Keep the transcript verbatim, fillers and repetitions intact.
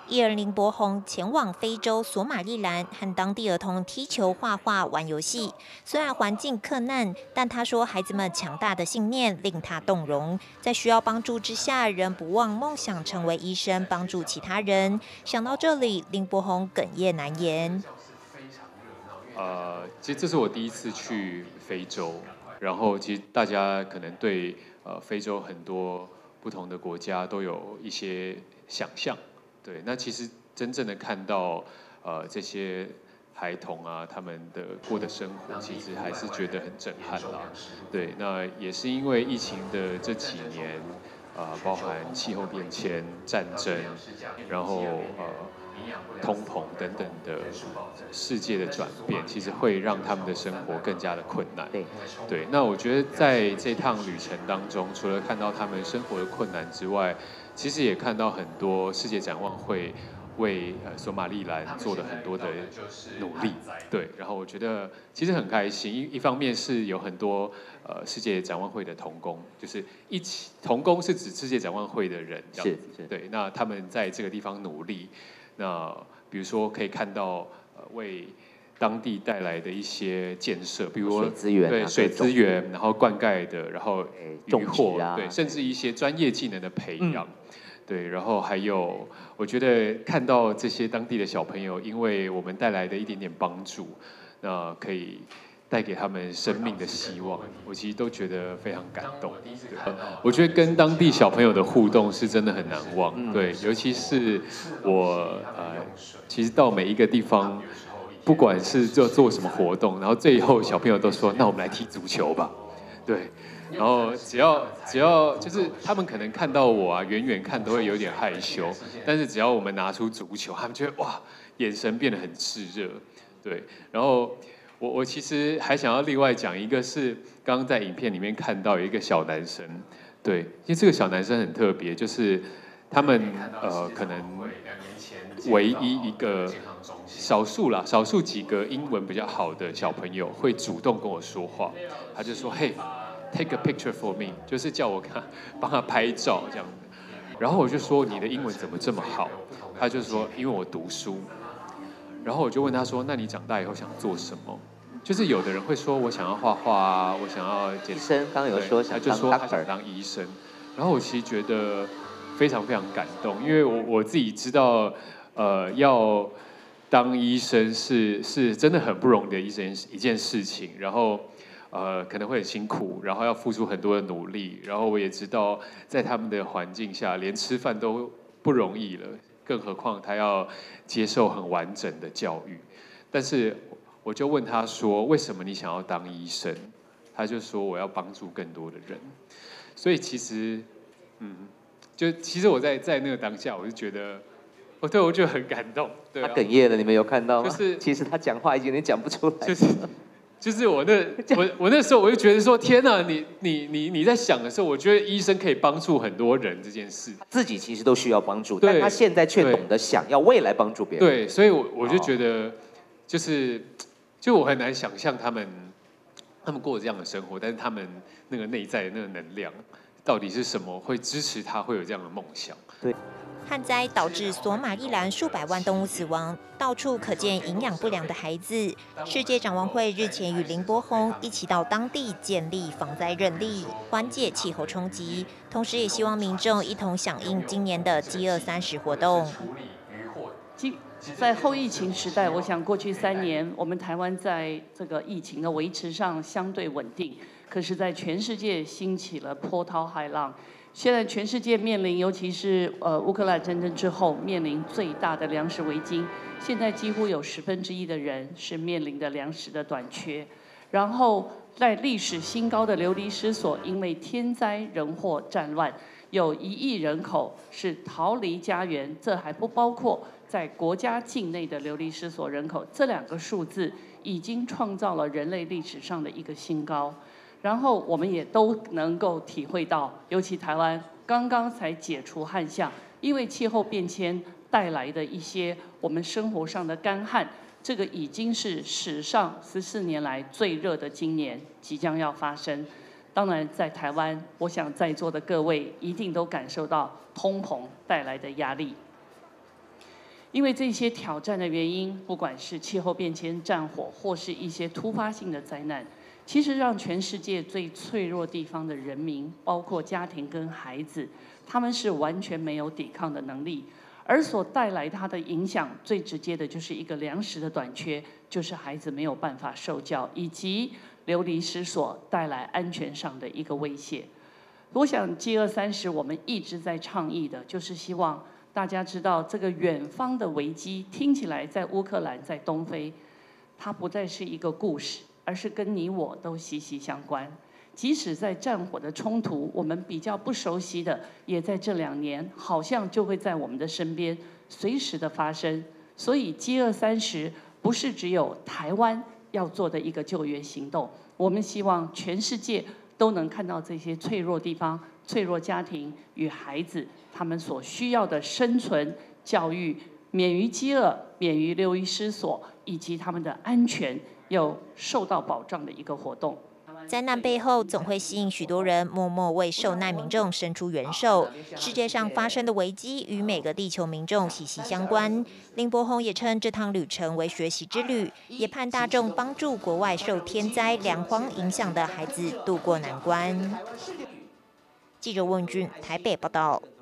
艺人林柏宏前往非洲索马利兰和当地儿童踢球、画画、玩游戏。虽然环境困难，但他说孩子们强大的信念令他动容。在需要帮助之下，仍不忘梦想成为医生，帮助其他人。想到这里，林柏宏哽咽难言。 呃，其实这是我第一次去非洲，然后其实大家可能对呃非洲很多不同的国家都有一些想象，对，那其实真正的看到呃这些孩童啊，他们的过的生活，其实还是觉得很震撼啦，对，那也是因为疫情的这几年，呃，包含气候变迁、战争，然后呃。通膨等等的世界的转变，其实会让他们的生活更加的困难。 对， 对。那我觉得在这趟旅程当中，除了看到他们生活的困难之外，其实也看到很多世界展望会为呃索马利兰做了很多的努力。对，然后我觉得其实很开心，一一方面是有很多呃世界展望会的同工，就是一起同工是指世界展望会的人，这样子。 是是。 对，那他们在这个地方努力。那比如说可以看到，呃，为当地带来的一些建设，比如水资源、啊， 对水资源，然后灌溉的，然后渔获， 啊、 对，甚至一些专业技能的培养，嗯、对，然后还有，我觉得看到这些当地的小朋友，因为我们带来的一点点帮助，那可以带给他们生命的希望，我其实都觉得非常感动。对，我觉得跟当地小朋友的互动是真的很难忘。对，尤其是我呃，其实到每一个地方，不管是做做什么活动，然后最后小朋友都说：“那我们来踢足球吧。”对，然后只要只要就是他们可能看到我啊，远远看都会有点害羞，但是只要我们拿出足球，他们就会哇，眼神变得很炽热。对，然后。我我其实还想要另外讲一个，是刚刚在影片里面看到有一个小男生，对，因为这个小男生很特别，就是他们呃可能唯一一个少数啦，少数几个英文比较好的小朋友会主动跟我说话，他就说嘿 ，take a picture for me， 就是叫我看帮他拍照这样子，然后我就说你的英文怎么这么好？他就说因为我读书。然后我就问他说：“那你长大以后想做什么？”就是有的人会说：“我想要画画啊，我想要医生。”刚刚有说想当 doctor， 他就说他想当医生。然后我其实觉得非常非常感动，因为我我自己知道，呃，要当医生是是真的很不容易的一件一件事情。然后呃可能会很辛苦，然后要付出很多的努力。然后我也知道，在他们的环境下，连吃饭都不容易了。更何况他要接受很完整的教育，但是我就问他说：“为什么你想要当医生？”他就说：“我要帮助更多的人。”所以其实，嗯，就其实我在在那个当下，我就觉得，我对我就很感动。对啊、 他哽咽了，你们有看到吗？ 就是其实他讲话已经有点讲不出来。 就是。就是我那我我那时候我就觉得说天哪，你你你你在想的时候，我觉得医生可以帮助很多人这件事， 自己其实都需要帮助，但他现在却懂得想要未来帮助别人。 对，所以我我就觉得，就是就我很难想象他们他们过这样的生活，但是他们那个内在的那个能量到底是什么，会支持他会有这样的梦想？ 对。 旱灾导致索马利兰数百万动物死亡，到处可见营养不良的孩子。世界展望会日前与林柏宏一起到当地建立防灾韧力，缓解气候冲击，同时也希望民众一同响应今年的饥饿三十活动。 在后疫情时代，我想过去三年，我们台湾在这个疫情的维持上相对稳定，可是，在全世界兴起了波涛骇浪。现在全世界面临，尤其是呃乌克兰战争之后，面临最大的粮食危机。现在几乎有十分之一的人是面临的粮食的短缺。然后在历史新高的流离失所，因为天灾人祸战乱，有一亿人口是逃离家园，这还不包括在国家境内的流离失所人口。这两个数字已经创造了人类历史上的一个新高。然后我们也都能够体会到，尤其台湾刚刚才解除旱象，因为气候变迁带来的一些我们生活上的干旱，这个已经是史上十四年来最热的今年即将要发生。当然，在台湾，我想在座的各位一定都感受到通膨带来的压力。 因为这些挑战的原因，不管是气候变迁、战火，或是一些突发性的灾难，其实让全世界最脆弱地方的人民，包括家庭跟孩子，他们是完全没有抵抗的能力。而所带来它的影响，最直接的就是一个粮食的短缺，就是孩子没有办法受教，以及流离失所带来安全上的一个威胁。我想饥饿三十，我们一直在倡议的，就是希望大家知道，这个远方的危机听起来在乌克兰、在东非，它不再是一个故事，而是跟你我都息息相关。即使在战火的冲突，我们比较不熟悉的，也在这两年好像就会在我们的身边随时的发生。所以饥饿三十不是只有台湾要做的一个救援行动，我们希望全世界都能看到这些脆弱地方、脆弱家庭与孩子他们所需要的生存、教育、免于饥饿、免于流离失所，以及他们的安全又受到保障的一个活动。 灾难背后总会吸引许多人默默为受难民众伸出援手。世界上发生的危机与每个地球民众息息相关。林柏宏也称这趟旅程为学习之旅，也盼大众帮助国外受天灾粮荒影响的孩子渡过难关。记者温俊台北报道。